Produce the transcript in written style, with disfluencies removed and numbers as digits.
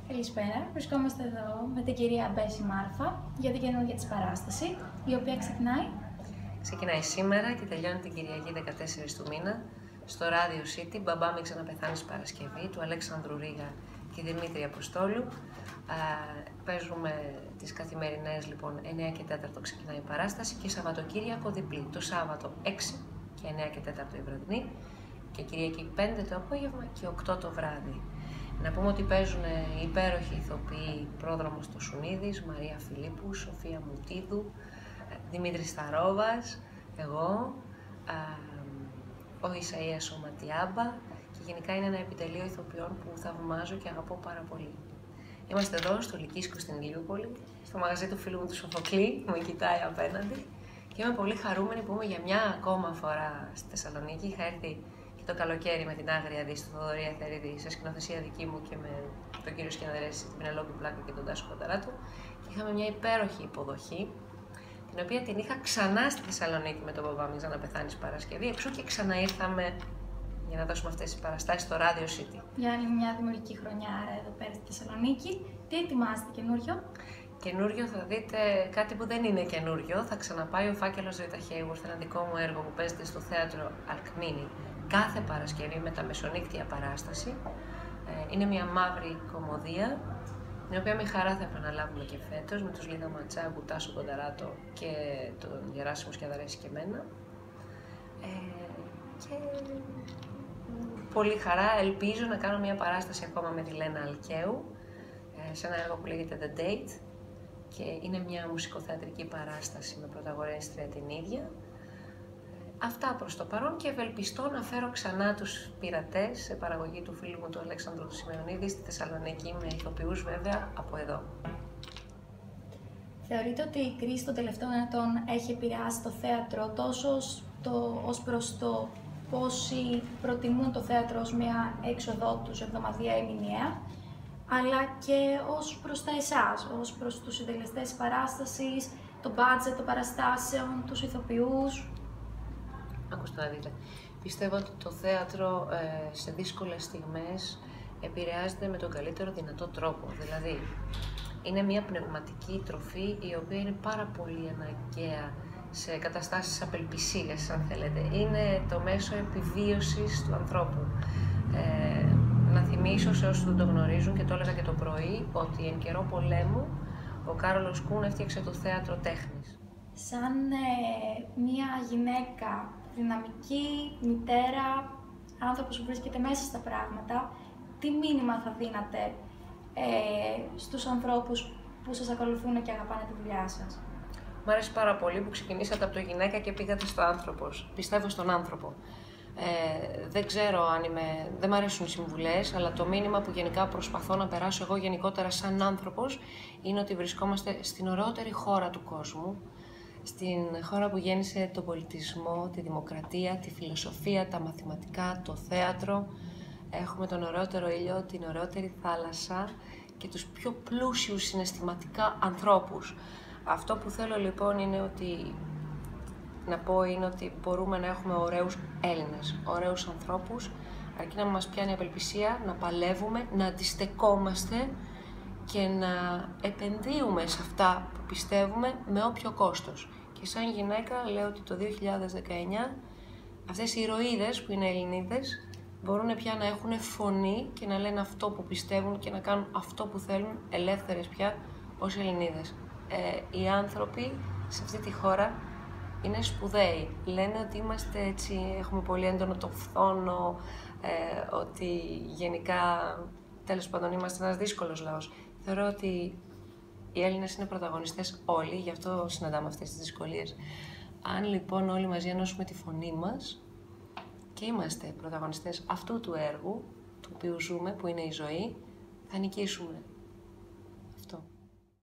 Καλησπέρα. Βρισκόμαστε εδώ με την κυρία Μπέση Μάρφα για την καινούργια της παράσταση, η οποία Ξεκινάει σήμερα και τελειώνει την Κυριακή 14 του μήνα στο Radio City, «Μπαμπά μην ξαναπεθάνεις» Παρασκευή, του Αλέξανδρου Ρίγα και Δημήτρη Αποστόλου. Παίζουμε τις καθημερινές, λοιπόν, 9 και 4 ξεκινάει η παράσταση και Σαββατοκύριακο διπλή. Το Σάββατο 6 και 9 και 4 η βραδινή και Κυριακή 5 το απόγευμα και 8 το βράδυ. Να πούμε ότι παίζουν οι υπέροχοι ηθοποιοί Πρόδρομος Τοσουνίδης, Μαρία Φιλίππου, Σοφία Μουτίδου, Δημήτρης Σταρόβας, εγώ, ο Ισαΐας ο Ματιάμπα και γενικά είναι ένα επιτελείο ηθοποιών που θαυμάζω και αγαπώ πάρα πολύ. Είμαστε εδώ στο Λυκίσκο στην Ηλιούπολη, στο μαγαζί του φίλου μου του Σοφοκλή, που με κοιτάει απέναντι και είμαι πολύ χαρούμενη που είμαι για μια ακόμα φορά στη Θεσσαλονίκη. Είχα έρθει και το καλοκαίρι με την Άγρια Δύση του Θοδωρή Εθερίδη σε σκηνοθεσία δική μου και με τον κύριο Σκηναδερέση, την Πινελόπη Πλάκα και τον Τάσο Κονταράτου και είχαμε μια υπέροχη υποδοχή, την οποία την είχα ξανά στη Θεσσαλονίκη με τον «Μπαμπά μην ξαναπεθάνεις» Παρασκευή, εξού και ξαναήρθαμε για να δώσουμε αυτές τις παραστάσεις στο Radio City. Για άλλη μια δημιουργική χρονιά, άρα εδώ πέρα στη Θεσσαλονίκη. Τι ετοιμάζετε καινούριο? Καινούριο θα δείτε κάτι που δεν είναι καινούριο. Θα ξαναπάει ο Φάκελος Ρίτα Χέιγουρθ, ένα δικό μου έργο που παίζεται στο θέατρο Αλκμίνη κάθε Παρασκευή με τα μεσονύκτια παράσταση. Είναι μια μαύρη κομμωδία, την οποία με χαρά θα επαναλάβουμε και φέτος με τους Λίδα Ματσάγκου, Τάσο Κονταράτο και τον Γεράσιμο Σκιαδαρέση και εμένα. Και πολύ χαρά ελπίζω να κάνω μια παράσταση ακόμα με τη Λένα Αλκαίου σε ένα έργο που λέγεται The Date και είναι μια μουσικοθεατρική παράσταση με πρωταγωνίστρια την ίδια. Αυτά προς το παρόν και ευελπιστώ να φέρω ξανά τους πειρατές σε παραγωγή του φίλου μου του Αλέξανδρου του Σημεωνίδη στη Θεσσαλονίκη, με ηθοποιούς βέβαια από εδώ. Θεωρείτε ότι η κρίση των τελευταίων ετών έχει επηρεάσει το θέατρο τόσο ως προς το πόσοι προτιμούν το θέατρο ως μια έξοδό τους εβδομαδιαία ή μηνιαία, αλλά και ως προς τα εσάς, ως προς τους συντελεστές της παράστασης, το budget των παραστάσεων, τους ηθοποιούς? Ακούστε να δείτε. Πιστεύω ότι το θέατρο σε δύσκολες στιγμές επηρεάζεται με τον καλύτερο δυνατό τρόπο. Δηλαδή, είναι μια πνευματική τροφή η οποία είναι πάρα πολύ αναγκαία σε καταστάσεις απελπισίας, αν θέλετε. Είναι το μέσο επιβίωσης του ανθρώπου. Να θυμίσω σε όσους δεν το γνωρίζουν, και το έλεγα και το πρωί, ότι εν καιρό πολέμου ο Κάρολος Κούν έφτιαξε το θέατρο τέχνης. Σαν μια γυναίκα, δυναμική, μητέρα, άνθρωπος που βρίσκεται μέσα στα πράγματα, τι μήνυμα θα δίνατε στους ανθρώπους που σας ακολουθούν και αγαπάνε τη δουλειά σας? Μ' αρέσει πάρα πολύ που ξεκινήσατε από το γυναίκα και πήγατε στο άνθρωπος. Πιστεύω στον άνθρωπο. Δεν ξέρω αν δεν μ' αρέσουν οι συμβουλές, αλλά το μήνυμα που γενικά προσπαθώ να περάσω εγώ γενικότερα σαν άνθρωπος είναι ότι βρισκόμαστε στην ωραιότερη χώρα του κόσμου, στην χώρα που γέννησε τον πολιτισμό, τη δημοκρατία, τη φιλοσοφία, τα μαθηματικά, το θέατρο. Έχουμε τον ωραιότερο ήλιο, την ωραιότερη θάλασσα και τους πιο πλούσιους συναισθηματικά ανθρώπους. Αυτό που θέλω λοιπόν είναι ότι μπορούμε να έχουμε ωραίους Έλληνες, ωραίους ανθρώπους, αρκεί να μας πιάνει η απελπισία, να παλεύουμε, να αντιστεκόμαστε και να επενδύουμε σε αυτά που πιστεύουμε με όποιο κόστος. Και σαν γυναίκα λέω ότι το 2019 αυτές οι ηρωίδες που είναι Ελληνίδες μπορούν πια να έχουν φωνή και να λένε αυτό που πιστεύουν και να κάνουν αυτό που θέλουν, ελεύθερες πια ως Ελληνίδες. Οι άνθρωποι σε αυτή τη χώρα είναι σπουδαίοι. Λένε ότι είμαστε έτσι, έχουμε πολύ έντονο το φθόνο, ότι γενικά, τέλος πάντων, είμαστε ένας δύσκολος λαός. Θεωρώ ότι οι Έλληνες είναι πρωταγωνιστές όλοι, γι' αυτό συναντάμε αυτές τις δυσκολίες. Αν λοιπόν όλοι μαζί ενώσουμε τη φωνή μας και είμαστε πρωταγωνιστές αυτού του έργου, του οποίου ζούμε, που είναι η ζωή, θα νικήσουμε.